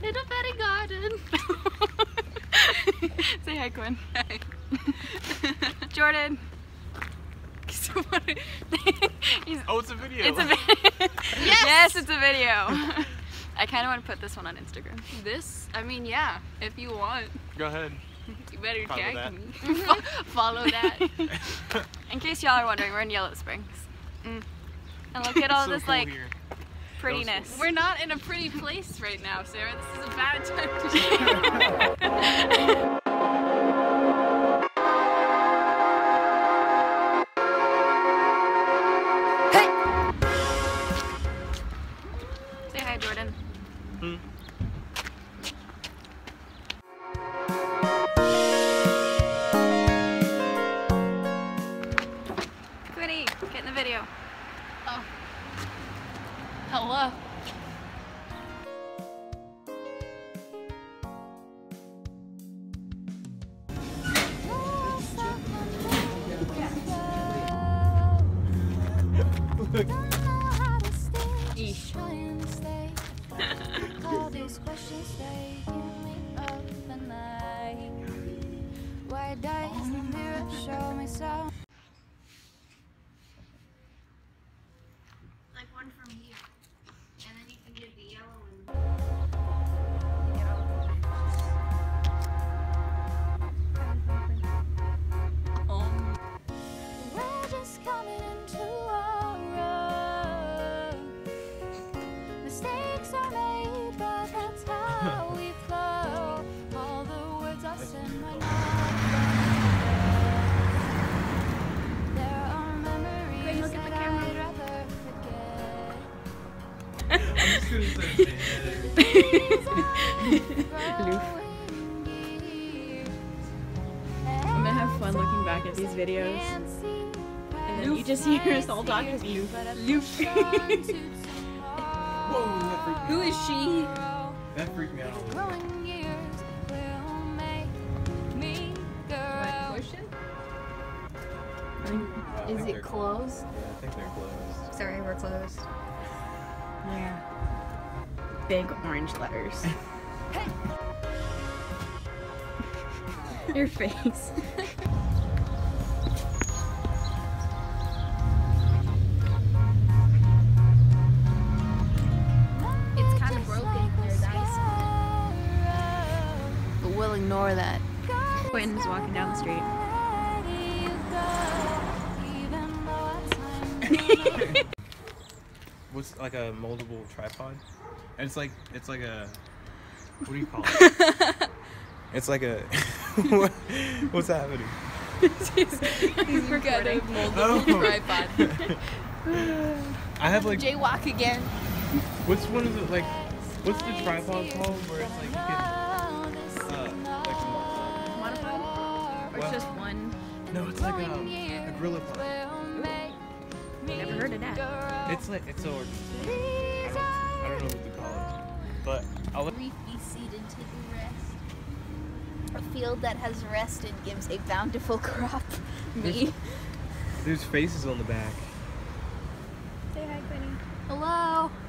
in a fairy garden. Say hi, Quinn. Hi. Jordan. Oh, it's a video. It's a video. Yes, it's a video. I kind of want to put this one on Instagram. This? I mean, yeah, if you want. Go ahead. You better tag me. Follow that. In case y'all are wondering, we're in Yellow Springs. And look at all So this cool like here. prettiness. We're not in a pretty place right now, Sarah. This is a bad time to share. Say hi, Jordan. Quinny, get in the video. Oh. Hello. Eesh. All these questions they keep me up at night. Why does the mirror show me so? Like one from here. And then you can get the yellow one. We're just coming into our own. Mistakes are made, but that's how we flow. All the words I send my there are memories look at the that camera. I'd rather forget. I'm just gonna say I'm gonna have fun looking back at these videos. And then you just hear us all talk as Loof. Loof. Whoa, that freaked me Who is she? out. That freaked me out. Growing years will make me grow. Question? I Is think it they're closed? Yeah, I think they're closed. Sorry, we're closed. Yeah. Big orange letters. Your face. It's kind of broken. There's ice on it. But we'll ignore that. Quinn's walking down the street. What's like a moldable tripod? And it's like a, what do you call it? It's like a, what's happening? He's got a moldable tripod. I have like, Jaywalk again. what's one of the, like, what's the tripod called where it's like you can, Modified? Or Well- it's just one? no, it's like a gorilla pod. Never heard of that. It's like, it's so organized. I don't know what to call it, but I'll let Briefly seed and take a rest. A field that has rested gives a bountiful crop. Me. there's faces on the back. Say hi, Quinny. Hello.